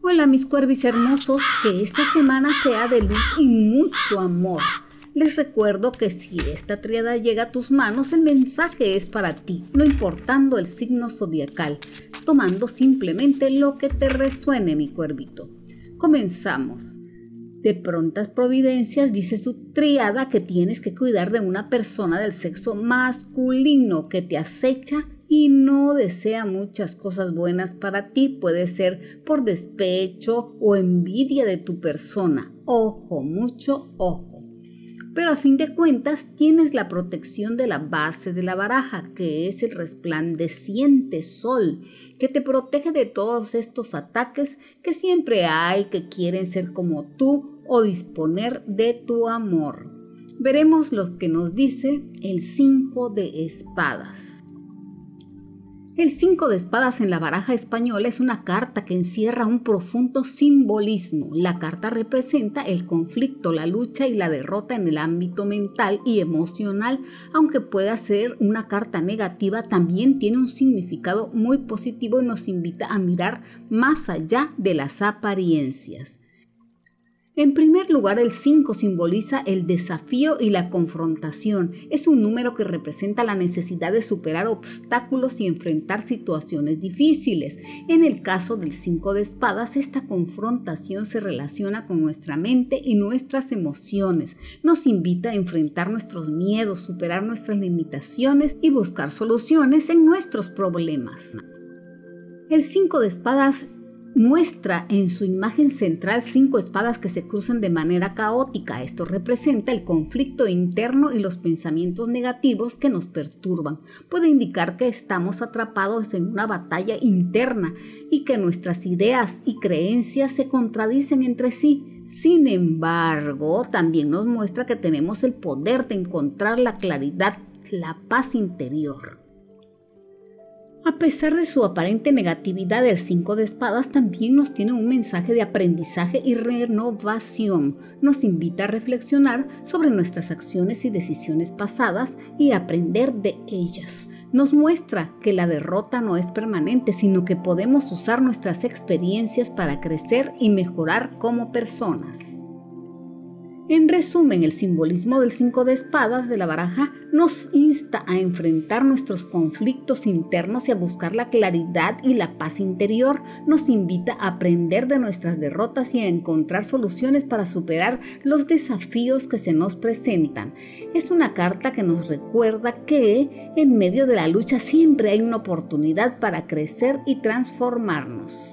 Hola mis cuervis hermosos, que esta semana sea de luz y mucho amor. Les recuerdo que si esta tríada llega a tus manos, el mensaje es para ti, no importando el signo zodiacal, tomando simplemente lo que te resuene, mi cuervito. Comenzamos. De prontas providencias dice su tríada que tienes que cuidar de una persona del sexo masculino que te acecha y no desea muchas cosas buenas para ti. Puede ser por despecho o envidia de tu persona. Ojo, mucho ojo. Pero a fin de cuentas tienes la protección de la base de la baraja, que es el resplandeciente sol, que te protege de todos estos ataques que siempre hay, que quieren ser como tú o disponer de tu amor. Veremos lo que nos dice el 5 de espadas. El 5 de espadas en la baraja española es una carta que encierra un profundo simbolismo. La carta representa el conflicto, la lucha y la derrota en el ámbito mental y emocional. Aunque pueda ser una carta negativa, también tiene un significado muy positivo y nos invita a mirar más allá de las apariencias. En primer lugar, el 5 simboliza el desafío y la confrontación. Es un número que representa la necesidad de superar obstáculos y enfrentar situaciones difíciles. En el caso del 5 de espadas, esta confrontación se relaciona con nuestra mente y nuestras emociones. Nos invita a enfrentar nuestros miedos, superar nuestras limitaciones y buscar soluciones en nuestros problemas. El 5 de espadas muestra en su imagen central 5 espadas que se cruzan de manera caótica. Esto representa el conflicto interno y los pensamientos negativos que nos perturban. Puede indicar que estamos atrapados en una batalla interna y que nuestras ideas y creencias se contradicen entre sí. Sin embargo, también nos muestra que tenemos el poder de encontrar la claridad, la paz interior. A pesar de su aparente negatividad, el 5 de espadas también nos tiene un mensaje de aprendizaje y renovación. Nos invita a reflexionar sobre nuestras acciones y decisiones pasadas y aprender de ellas. Nos muestra que la derrota no es permanente, sino que podemos usar nuestras experiencias para crecer y mejorar como personas. En resumen, el simbolismo del 5 de espadas de la baraja nos insta a enfrentar nuestros conflictos internos y a buscar la claridad y la paz interior. Nos invita a aprender de nuestras derrotas y a encontrar soluciones para superar los desafíos que se nos presentan. Es una carta que nos recuerda que en medio de la lucha siempre hay una oportunidad para crecer y transformarnos.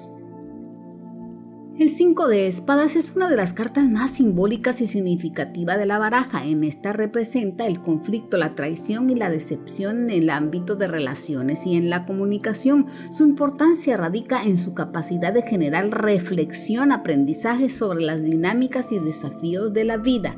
El 5 de espadas es una de las cartas más simbólicas y significativas de la baraja. En esta representa el conflicto, la traición y la decepción en el ámbito de relaciones y en la comunicación. Su importancia radica en su capacidad de generar reflexión, aprendizaje sobre las dinámicas y desafíos de la vida.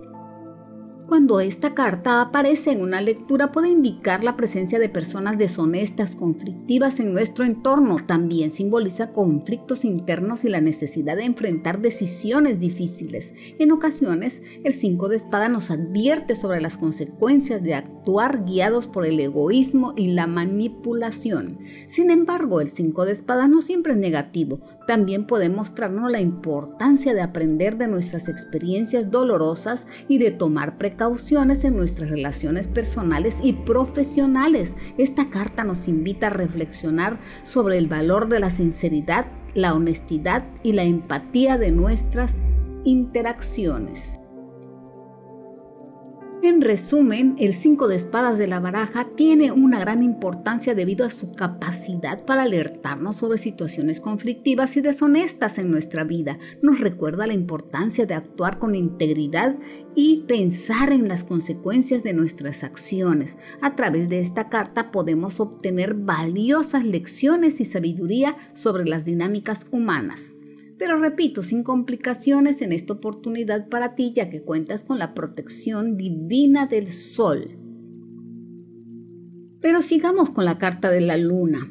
Cuando esta carta aparece en una lectura puede indicar la presencia de personas deshonestas, conflictivas en nuestro entorno. También simboliza conflictos internos y la necesidad de enfrentar decisiones difíciles. En ocasiones, el 5 de espada nos advierte sobre las consecuencias de actuar guiados por el egoísmo y la manipulación. Sin embargo, el 5 de espada no siempre es negativo. También puede mostrarnos la importancia de aprender de nuestras experiencias dolorosas y de tomar precauciones en nuestras relaciones personales y profesionales. Esta carta nos invita a reflexionar sobre el valor de la sinceridad, la honestidad y la empatía de nuestras interacciones. En resumen, el 5 de espadas de la baraja tiene una gran importancia debido a su capacidad para alertarnos sobre situaciones conflictivas y deshonestas en nuestra vida. Nos recuerda la importancia de actuar con integridad y pensar en las consecuencias de nuestras acciones. A través de esta carta podemos obtener valiosas lecciones y sabiduría sobre las dinámicas humanas. Pero repito, sin complicaciones en esta oportunidad para ti, ya que cuentas con la protección divina del sol. Pero sigamos con la carta de la luna.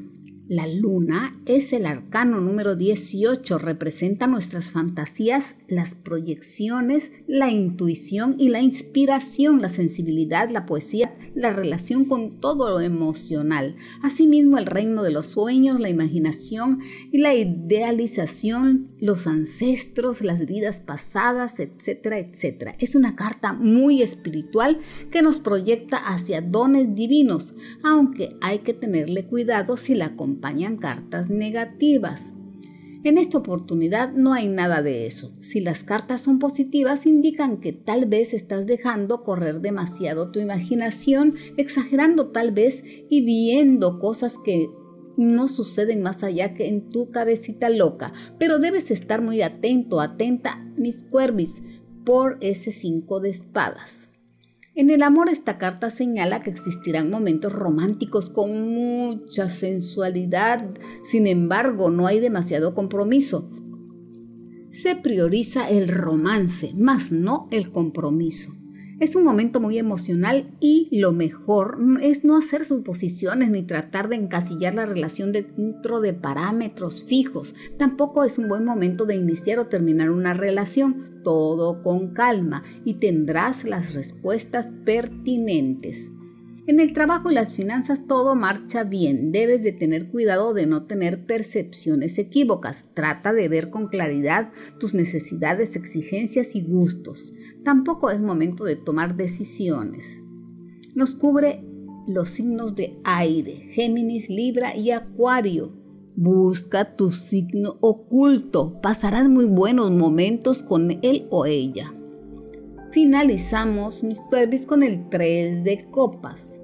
La luna es el arcano número 18, representa nuestras fantasías, las proyecciones, la intuición y la inspiración, la sensibilidad, la poesía, la relación con todo lo emocional. Asimismo, el reino de los sueños, la imaginación y la idealización, los ancestros, las vidas pasadas, etcétera, etcétera. Es una carta muy espiritual que nos proyecta hacia dones divinos, aunque hay que tenerle cuidado si la acompañan cartas negativas. En esta oportunidad no hay nada de eso. Si las cartas son positivas, indican que tal vez estás dejando correr demasiado tu imaginación, exagerando tal vez y viendo cosas que no suceden más allá que en tu cabecita loca. Pero debes estar muy atento, atenta, mis cuervis, por ese 5 de espadas. En el amor, esta carta señala que existirán momentos románticos con mucha sensualidad, sin embargo, no hay demasiado compromiso. Se prioriza el romance, más no el compromiso. Es un momento muy emocional y lo mejor es no hacer suposiciones ni tratar de encasillar la relación dentro de parámetros fijos. Tampoco es un buen momento de iniciar o terminar una relación. Todo con calma y tendrás las respuestas pertinentes. En el trabajo y las finanzas todo marcha bien. Debes de tener cuidado de no tener percepciones equívocas. Trata de ver con claridad tus necesidades, exigencias y gustos. Tampoco es momento de tomar decisiones. Nos cubre los signos de aire, Géminis, Libra y Acuario. Busca tu signo oculto. Pasarás muy buenos momentos con él o ella. Finalizamos, mis cuervis, con el 3 de copas.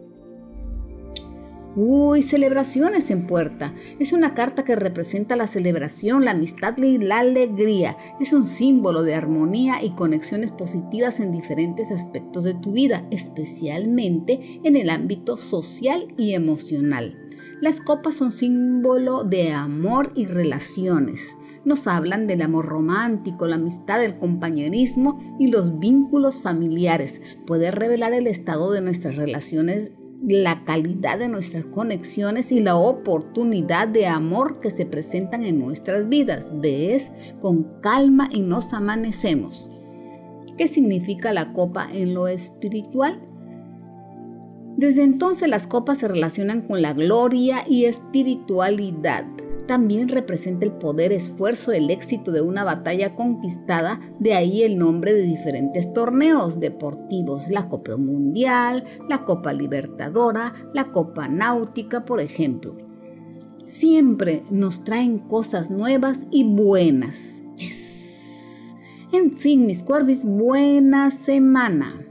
Celebraciones en puerta. Es una carta que representa la celebración, la amistad y la alegría. Es un símbolo de armonía y conexiones positivas en diferentes aspectos de tu vida, especialmente en el ámbito social y emocional. Las copas son símbolo de amor y relaciones. Nos hablan del amor romántico, la amistad, el compañerismo y los vínculos familiares. Puede revelar el estado de nuestras relaciones, la calidad de nuestras conexiones y la oportunidad de amor que se presentan en nuestras vidas. ¿Ves? Con calma y nos amanecemos. ¿Qué significa la copa en lo espiritual? Desde entonces las copas se relacionan con la gloria y espiritualidad. También representa el poder, esfuerzo, el éxito de una batalla conquistada, de ahí el nombre de diferentes torneos deportivos, la Copa Mundial, la Copa Libertadora, la Copa Náutica, por ejemplo. Siempre nos traen cosas nuevas y buenas. ¡Yes! En fin, mis cuervis, buena semana.